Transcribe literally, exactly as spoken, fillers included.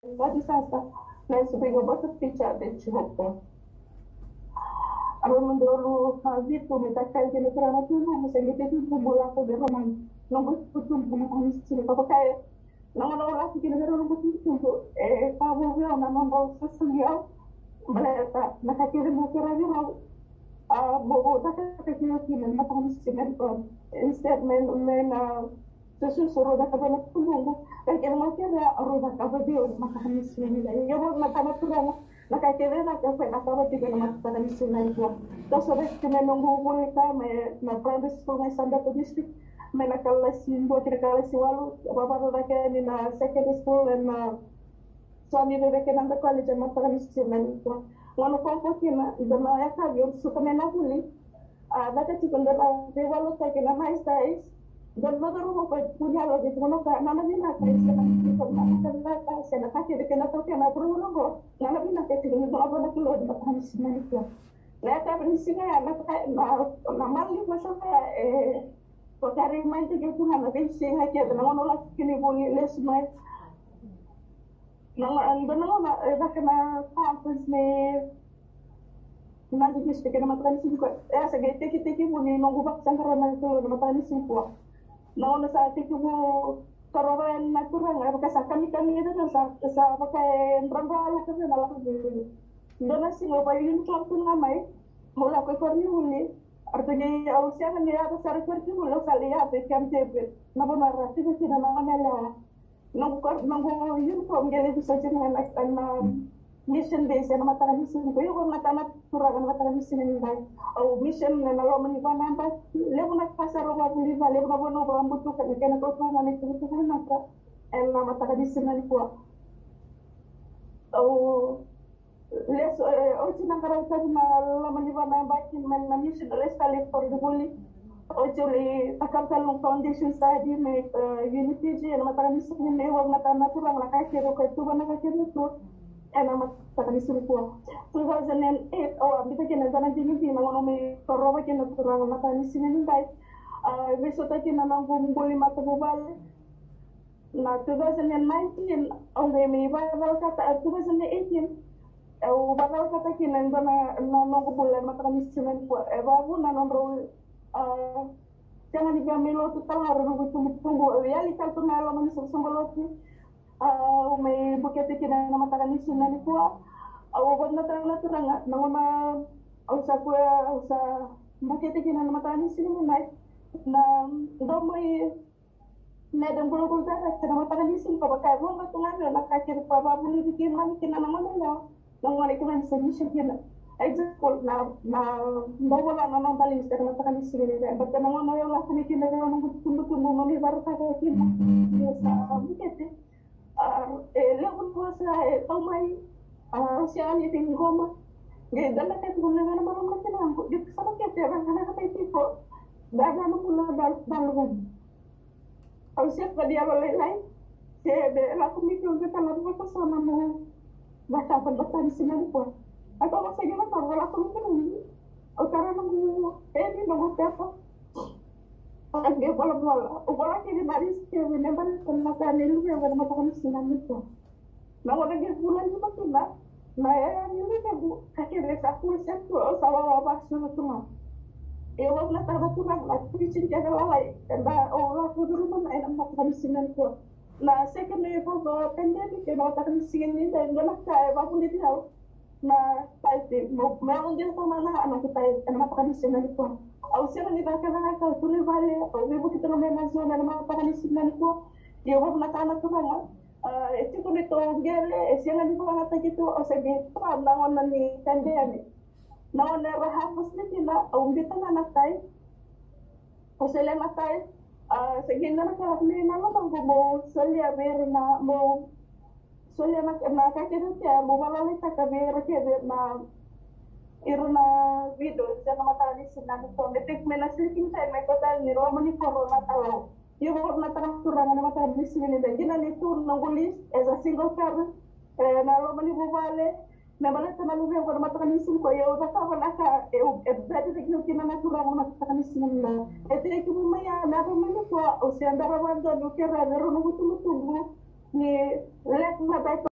Hadi sasa na subiga bota picha de chupo. Aro ndolo vitu mitaka kile kila mtu msengete tu bula ko de roman. Nongo kutum kuma kami sile ko kay. Nongo no la kile kila nongo kutum e pa bo yo na nongo sasuya. Malata nakakire mo kira ni mo. Ah bo ta ka kile kile mata kami sile ko. Instead men men Susu suruh dah kabar nak tunggu, kan kita mau kira orang dah kabar dia maka kami sini dah. Ya buat nak kabar tu orang nak kira nak kabar nak kabar tiga nama kami sini dah. Dah sore kita nunggu mereka, na primary school na standard district, me na kelas dua kira kelas walu, bapa dah kira ni na secondary school dan na suami dah kira nanti college nama kami sini dah. Lalu kau kira ibu nak kaya suka mana puli, ada cikgu dah dewalu tak kira nice guys. Dan baru mau punya lagi tu mana kan nana bina kan saya nak kita nak kan saya nak kasih dekat nak tahu kan apa pun nunggu nana bina kita ini tu apa nak keluar di mana sih mana itu. Lepas apa ni sih kan nak nama ni macam eh perkara main tu kita nak bina sih kan kita nama nolak kini boleh les main. Nama anda nama dah kena campus ni. Nanti kita kena makan sih juga. Eh segitu kita kita boleh nunggu baksan kerana itu makan sih kuat. Naon sa ati ko karoban na kurang ay kasi kami kami ito sa sa pakai rambalo kasi na lang dito. Dona singo pa yun ko kun ngamay mula ko ko ni huli artinya ausya kan dia ada sar ko mula sa liya pe kam tebe na ba mara ti ko na nga nela nang ko nang ko yun ko ngene sa jina na na mission base na mata ni sin ko yung mata na turagan mata ni sin ni dai au mission na lo mani ba namba lebo na pasaro ba buli ba lebo na bono ba mbutu ka ni kana ko na ni ko ko na ka en na mata ni sin ni ko au les o tina kara ta na lo mani ba namba kin men na mission resta le for the buli o juli takam talong foundation study me unity je na mata ni sin ni wa mata na turang la ka ke ko tu ba na ka ke tu nama takani surukua two thousand eight oh kita kena jalan tinggi di nama nama koroba kena kurang mata ni sini ni baik besok tadi nama bumbuli mata bubal na two thousand nineteen oh demi baru kata two thousand eighteen oh baru kata kena nama nama bulan mata ni sini kuat eh baru nama baru jangan digambil tu tahu harus nunggu tunggu tunggu ya lihat tu nama mana sembelot ni Uh, may bukete kina na matakan sina ni kuwa awag na tala turanga nangona usa kuwa usa bukete kina na matakan sina ni nai na do may na dang bulong ta na matakan sina ko bakay mo matungan na nakakir pa ba buli dikin man kina na manala nang wala kina sa mission kina example na na wala na nang balis na matakan sina ni but nangona yung lakini kina na nang tumutulong no ni barata ka kina sa bukete Lepas puasa, tahu mai, siapa yang tinggi koma, dia dah nak tu guna guna malam macam mana, dia sama kita orang anak apa itu kok, dah nak mula dal dalam. Kalau siapa dia boleh lain, saya dah laku mikir kita lalu apa sama mau, baca apa baca di sini pun, atau masa gimana kalau laku mikir ni, karena nunggu, eh ni nunggu apa? Dia bola bola, bola kiri baris kiri nembar mata nilu yang ada mata kami sinan itu. Nah orang dia bulan juga kena, nah ya ini kan bu, kaki dia sakul satu, sawa apa semua semua. Ya Allah nak tahu kurang lah, kucing jaga lalai, karena Allah tu dulu mana enak mata kami sinan itu. Nah saya kena apa pandemik, kena mata kami sinan ini dan mana kaya apa pun dia tahu. Nah pasti mau mau dia tahu mana anak kita kena mata kami sinan itu. Au sera ni ba kana ka tuli vale au we buki tolo mena zona na mapa ni sinani ko yo ho na kana to banga eh ti ko ni to gele e sera ni ko na ta gitu au se ge pa na ngona ni tande ani na ona ra ha pus ni tina au ngita na na tai au se le na tai eh se ge na ka ni na no bango mo soli a ver na mo soli na na ka ke ta mo bala ni ta ka ver ke na iruna video jangan mata ni sinan to metik mena sleeping time mai kota ni ro mani corona tahu yo corona tan turang na mata ni sinan ni jina ni tur nangulis as a single car eh na ro mani bubale na bala tan lu ko mata ni sin ko yo ta ka na ka e e badi de ki na na turang na mata ni sinan na e te ki mo ya na ro mani ko o se andara bando no que ra ro no gutu ni lek na